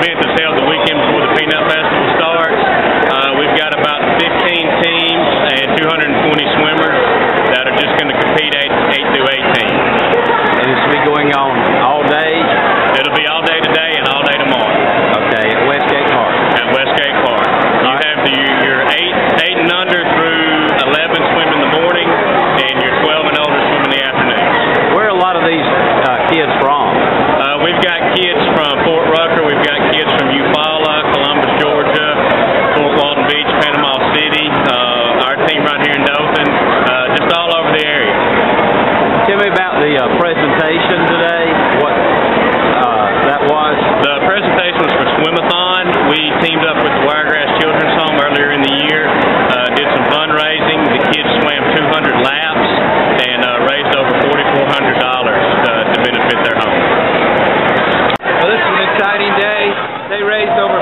event that's held the weekend before the Peanut Festival starts. We've got about 15 teams and 220 swimmers that are just going to compete 8 through 18. And this will be going on all day? It'll be all day today and all day tomorrow. Okay, at Westgate Park. At Westgate Park. You have your 8 and under through 11 swim in the morning, and your 12 and older swim in the afternoon. Where are a lot of these kids from? We've got kids from Fort Rucker, we've got kids from Eufaula, Columbus, Georgia, Fort Walton Beach, Panama City, our team right here in Dothan, just all over the area. Tell me about the presentation today, what that was. The presentation was for Swimathon. We teamed up with the Wiregrass Children's Home earlier in the year, did some fundraising. The kids swam 200 laps and raised over $4,400 to benefit their home. Well, this is an exciting day. They raised over